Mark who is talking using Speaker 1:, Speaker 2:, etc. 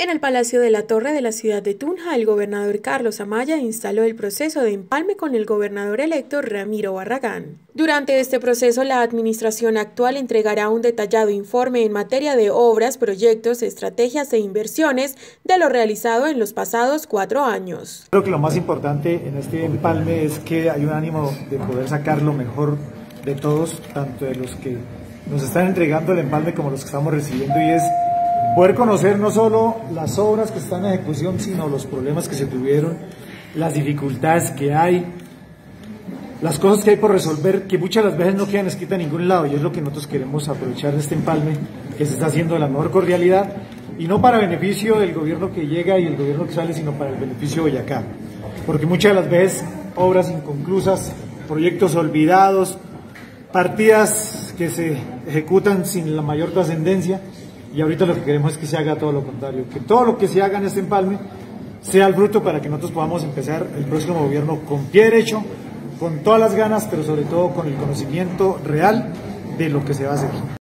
Speaker 1: En el Palacio de la Torre de la ciudad de Tunja, el gobernador Carlos Amaya instaló el proceso de empalme con el gobernador electo Ramiro Barragán. Durante este proceso, la administración actual entregará un detallado informe en materia de obras, proyectos, estrategias e inversiones de lo realizado en los pasados 4 años.
Speaker 2: Creo que lo más importante en este empalme es que hay un ánimo de poder sacar lo mejor de todos, tanto de los que nos están entregando el empalme como los que estamos recibiendo, y es poder conocer no solo las obras que están en ejecución, sino los problemas que se tuvieron, las dificultades que hay, las cosas que hay por resolver, que muchas de las veces no quedan escritas en ningún lado, y es lo que nosotros queremos aprovechar de este empalme, que se está haciendo de la mejor cordialidad, y no para beneficio del gobierno que llega y el gobierno que sale, sino para el beneficio de Boyacá. Porque muchas de las veces obras inconclusas, proyectos olvidados, partidas que se ejecutan sin la mayor trascendencia, y ahorita lo que queremos es que se haga todo lo contrario, que todo lo que se haga en este empalme sea el fruto para que nosotros podamos empezar el próximo gobierno con pie derecho, con todas las ganas, pero sobre todo con el conocimiento real de lo que se va a hacer.